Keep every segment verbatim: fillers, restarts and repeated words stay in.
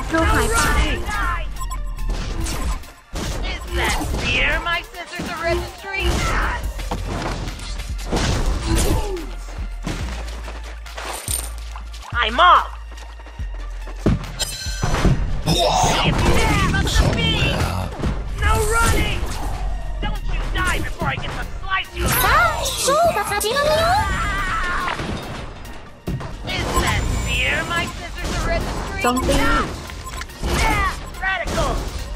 ดูหายไป Is that fear my scissors are registry? I'm off. If you dare, must have been. No running. Don't you die before I get to slice you. さあ、ショーが始まるよ。 Is that fear my scissors are registry? โจมตี Yeah, radical.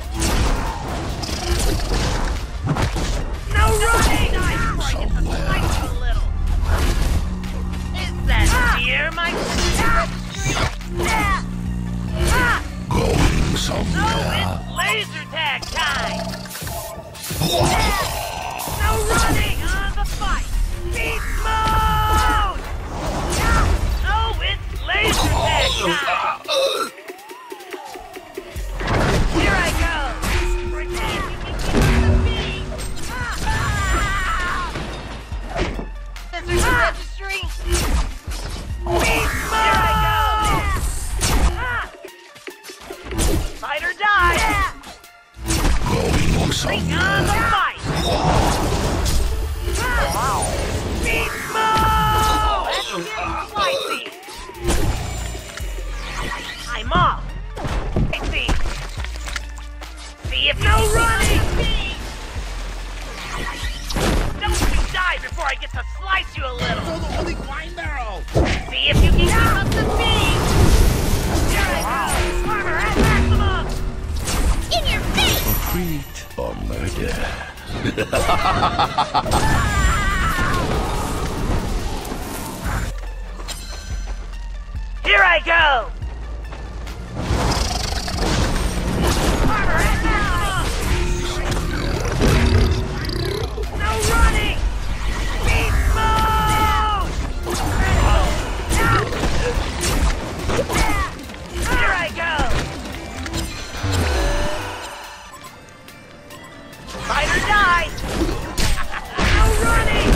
No running. Die before I get to slice you a little. Is that fear my scissors are registry? Yeah. Ah. Going No, somewhere. it's laser tag time! No running on the fight! Beast mode! No, it's laser tag time! Here I go! Pretend you can keep the beat! Scissors registry! Beast mode! Here I go! Fight or die! Going Bring on the somewhere. fight! Beast mode! That's getting spicy! I'm off! I see! See if no running! Don't you die before I get to slice you a little! Throw the holy wine barrel. See if you can keep up the speed! Here I go! Armor at maximum! In your face! Retreat or murder. Here I go! Armor at maximum! No running! Beast mode! Here I go! Fight or die! No running!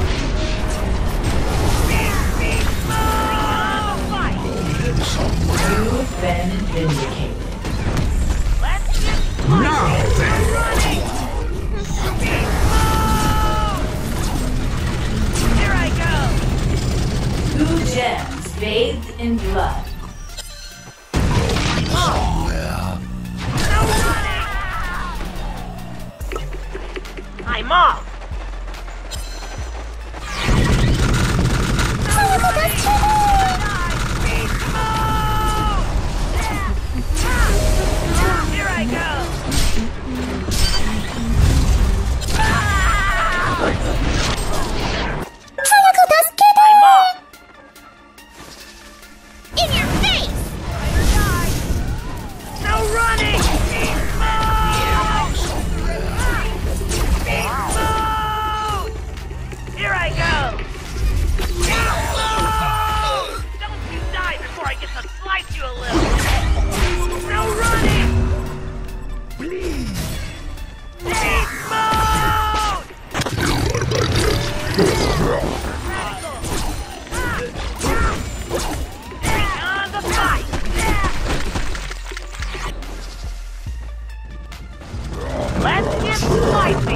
Beast, beast mode! Fight! You've been vindicated. Let's get Now then. No running! Beast mode! Here I go! Two gems bathed in blood. Somewhere. No running! I'm off! No running! Beast mode! Here I go! I'm off! In your face! No running! Beast mode! Beast mode! Here I go! Beast mode! Don't you die before I get to slice you a little! No running! Beast mode! Bring on the fight! Let's get spicy!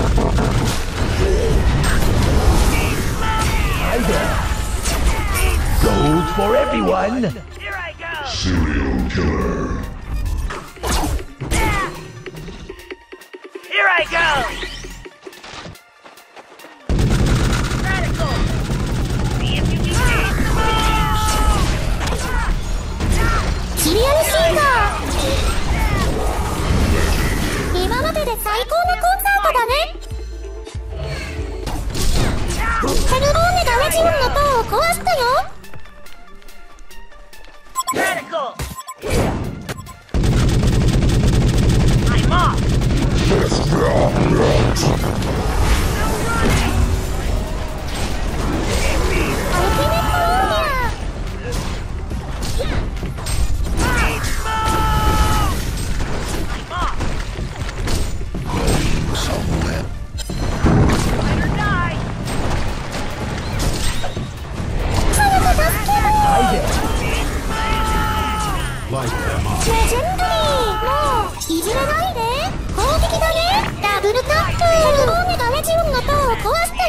Hi there. Gold for everyone. Here I go! Serial killer. Here I go! Radical! See if you can get the move! シリアルシンガー今までで最高のコンサートだねヘルボーネがレジオンの塔を壊したよ Radical! I'm off!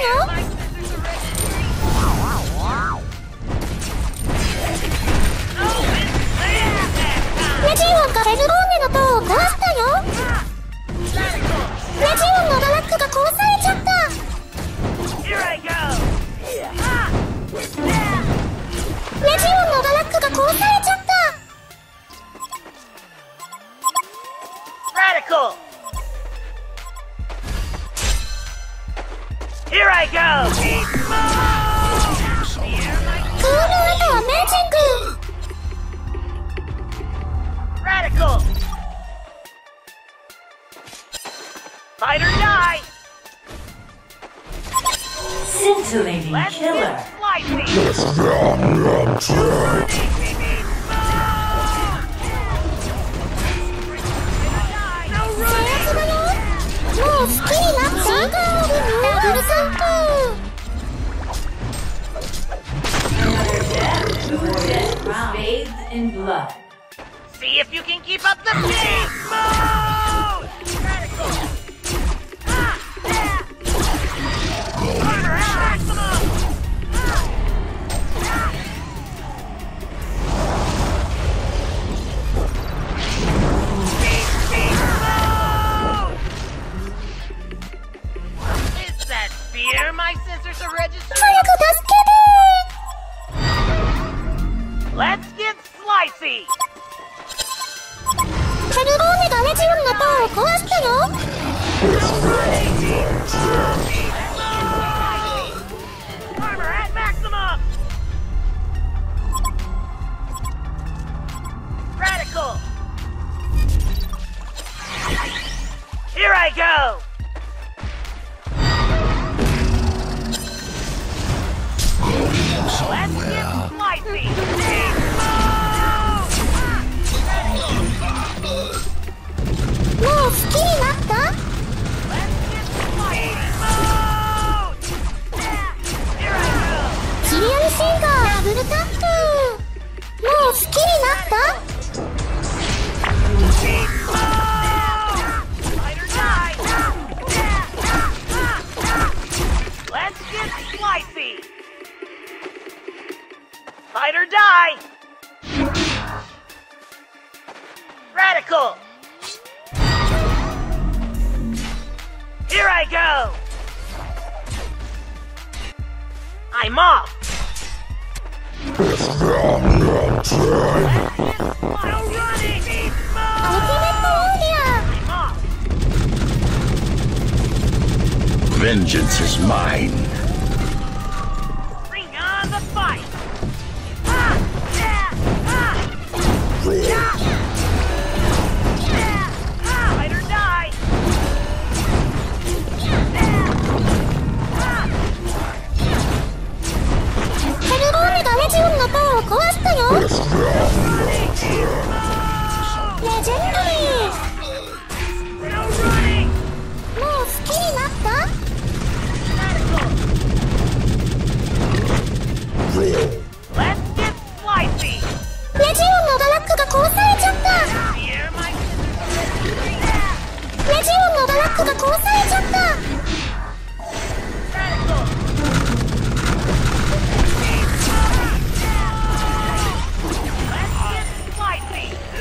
レジオンがフェルローネの塔を壊したよ。レジオンのガラックが壊されちゃった。レジオンのガラックが壊されちゃった。 Radical! Here I go! Beast mode! クールアメージング。 Radical! Fight or die! Scintillating Let's killer. get slicey! No 制 running! 圧だよ。もう好きになった。ダブルサンプ。 Bathed in blood. See if you can keep up the beast mode! Radical! Ah! Yeah! Armor at maximum! Ah! Ah! Beast, beast mode! Is that fear my sensors are registering? 早く助けて。 Let's get slicey! フェルローネがレジオンの塔を壊したよ。 Armor at maximum! Radical! Here I go! Let's get slicey! Beast mode! もう好きになった。 Let's get slicey! Mode! Here I go! シリアルシンガーダブルタップ。もう好きになった。 Beast mode! Fight or die! Let's get slicey! Fight or die! Radical! Here I go! I'm off! No running! Beast アル mode! ティメットオーディア。 I'm off! Vengeance is mine. Bring on the fight! Ah! Yeah! Ah! Yeah! Yeah! Ah! Fight or die! Yeah! Ah! フェルローネがレジオンの塔を壊したよ。レジェンダリー。 No running! もう好きになった。 Let's get slicey! レジオンのガラックが壊されちゃった。 Here, my レジオンのガラックが壊されちゃった。 radical! Let's get slicey!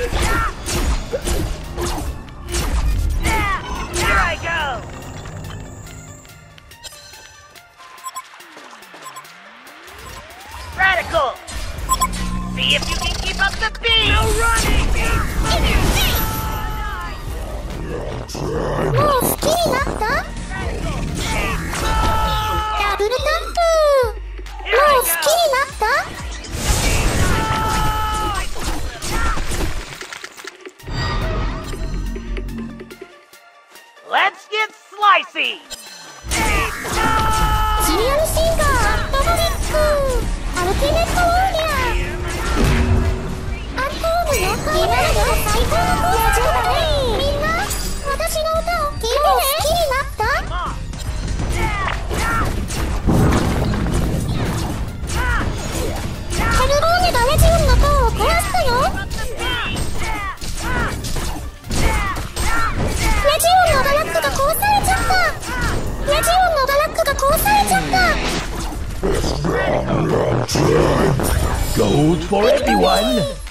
Yeah! Here I go! Radical! See if you can keep up the beat! No running! Give me beat! もう好きになった。 ダブルタップ。もう好きになった。 Let's get slicey! シリアルシンガーアットモリック。アルティメットオーディア。アントームよ。今までの最高のコースだね。みんな、私の歌を聴いてね。好きになった。 フェルローネがレジオンの塔を壊したよ。レジオンのガラックが壊されちゃった。レジオンのガラックが壊されちゃった。 Gold for everyone.